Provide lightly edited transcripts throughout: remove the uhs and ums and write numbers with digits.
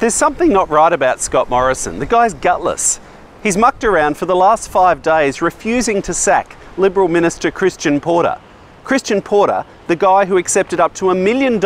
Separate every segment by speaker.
Speaker 1: There's something not right about Scott Morrison. The guy's gutless. He's mucked around for the last 5 days refusing to sack Liberal Minister Christian Porter. Christian Porter, the guy who accepted up to $1 million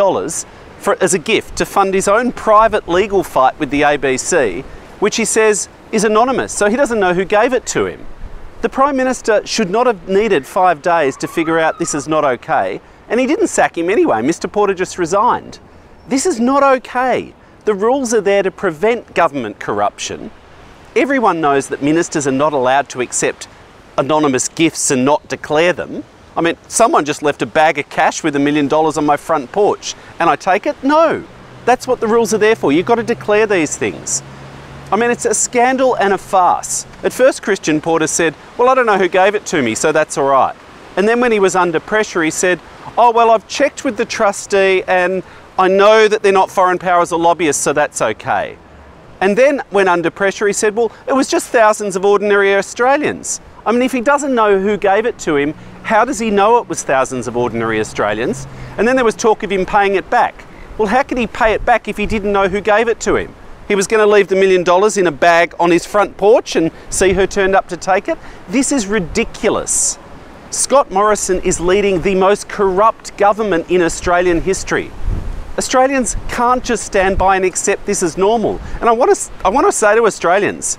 Speaker 1: as a gift to fund his own private legal fight with the ABC, which he says is anonymous, so he doesn't know who gave it to him. The Prime Minister should not have needed 5 days to figure out this is not okay, and he didn't sack him anyway. Mr. Porter just resigned. This is not okay. The rules are there to prevent government corruption. Everyone knows that ministers are not allowed to accept anonymous gifts and not declare them. I mean, someone just left a bag of cash with $1 million on my front porch, and I take it? No. That's what the rules are there for. You've got to declare these things. I mean, it's a scandal and a farce. At first, Christian Porter said, well, I don't know who gave it to me, so that's all right. And then when he was under pressure, he said, oh, well, I've checked with the trustee and I know that they're not foreign powers or lobbyists, so that's okay. And then when under pressure, he said, well, it was just thousands of ordinary Australians. I mean, if he doesn't know who gave it to him, how does he know it was thousands of ordinary Australians? And then there was talk of him paying it back. Well, how could he pay it back if he didn't know who gave it to him? He was going to leave the $1 million in a bag on his front porch and see who turned up to take it? This is ridiculous. Scott Morrison is leading the most corrupt government in Australian history. Australians can't just stand by and accept this as normal. And I want to say to Australians,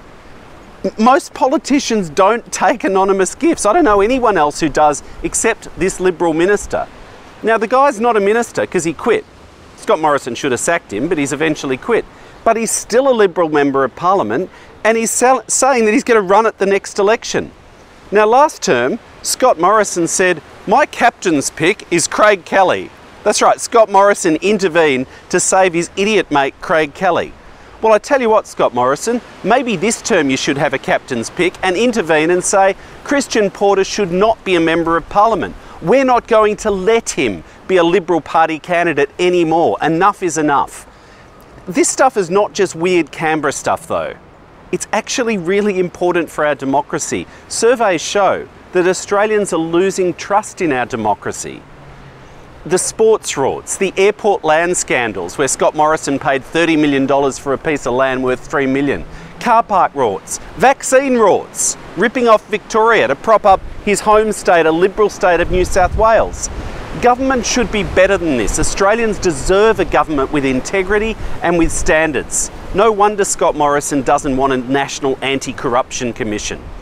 Speaker 1: most politicians don't take anonymous gifts. I don't know anyone else who does except this Liberal minister. Now, the guy's not a minister because he quit. Scott Morrison should have sacked him, but he's eventually quit. But he's still a Liberal member of Parliament, and he's saying that he's going to run at the next election. Now, last term, Scott Morrison said, my captain's pick is Craig Kelly. That's right, Scott Morrison intervened to save his idiot mate, Craig Kelly. Well, I tell you what, Scott Morrison, maybe this term you should have a captain's pick and intervene and say, Christian Porter should not be a member of Parliament. We're not going to let him be a Liberal Party candidate anymore. Enough is enough. This stuff is not just weird Canberra stuff, though. It's actually really important for our democracy. Surveys show that Australians are losing trust in our democracy. The sports rorts, the airport land scandals where Scott Morrison paid $30 million for a piece of land worth $3 million. Car park rorts, vaccine rorts, ripping off Victoria to prop up his home state, a Liberal state of New South Wales. Government should be better than this. Australians deserve a government with integrity and with standards. No wonder Scott Morrison doesn't want a national anti-corruption commission.